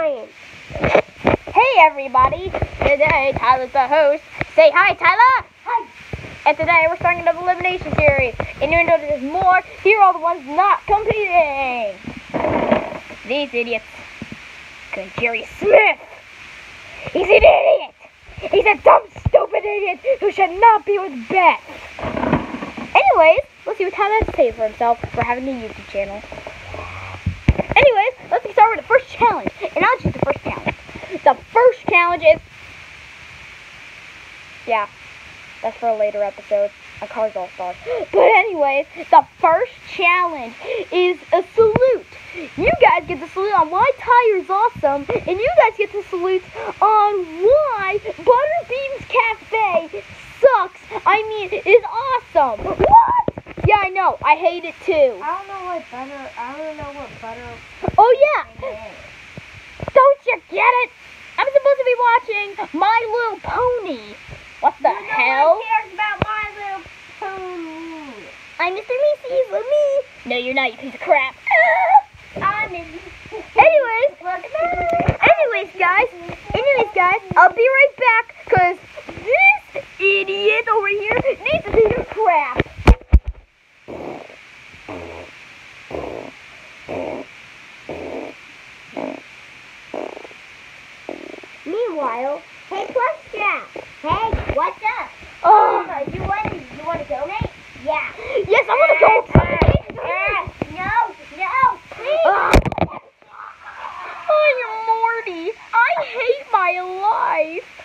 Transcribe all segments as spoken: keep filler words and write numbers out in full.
Ryan. Hey everybody, today Tyler's the host. Say hi, Tyler! Hi! And today we're starting another elimination series. And you know there's more, here are all the ones not competing. These idiots. Good Jerry Smith. He's an idiot! He's a dumb, stupid idiot who should not be with Beth. Anyways, let's see what Tyler has to say for himself for having a YouTube channel. Anyways, let's get started with the first challenge. And I'll choose the first challenge. The first challenge is... Yeah, that's for a later episode on Cars All Stars. But anyways, the first challenge is a salute. You guys get to salute on why Tyler's awesome. And you guys get to salute on why Butterbean's Cafe sucks. I mean, is awesome. What? Yeah, I know. I hate it too. I don't know what butter. I don't know what butter. Oh yeah. Don't you get it? I'm supposed to be watching My Little Pony. What the you hell? No one cares about My Little Pony. I'm Mister Macy's with me. No, you're not, you piece of crap. I'm in. Anyways, anyways, guys. Anyways, guys, I'll be right back because this idiot over here needs to take a crap. Meanwhile, hey, Plushcat. Hey, what's up? Oh, Uh, you want you want to donate? Yeah. yes, I want to go. Uh, no, no, please. Uh, oh, you're Morty. I hate my life.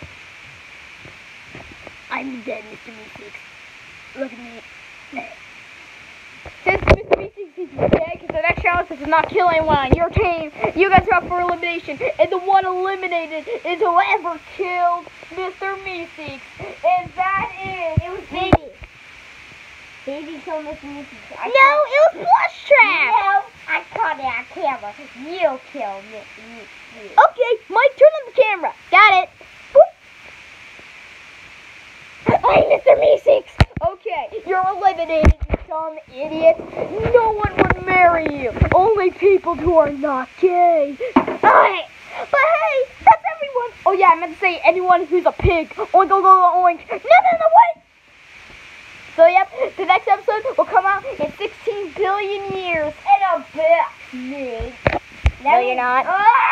I'm dead, Mister Meeseeks. Look at me. Since Mister Meeseeks is dead, because the next challenge is to not kill anyone on your team, you guys are up for elimination, and the one eliminated is whoever killed Mister Meeseeks, and that is... It was Baby. Baby killed Mister Meeseeks. No, it was Plush Trap! No, I caught it on camera. You killed Mister Meeseeks. Okay, Mike, turn on the camera. Got it. I'm Mister Meeseeks. Okay, you're eliminated, you dumb idiot. No one would marry you. Only people who are not gay. Alright, but hey, that's everyone. Oh yeah, I meant to say anyone who's a pig. Oink, oink, oink, oink. No, no, no, wait. So yep, the next episode will come out in sixteen billion years. And a bit. No, you're not. Ah!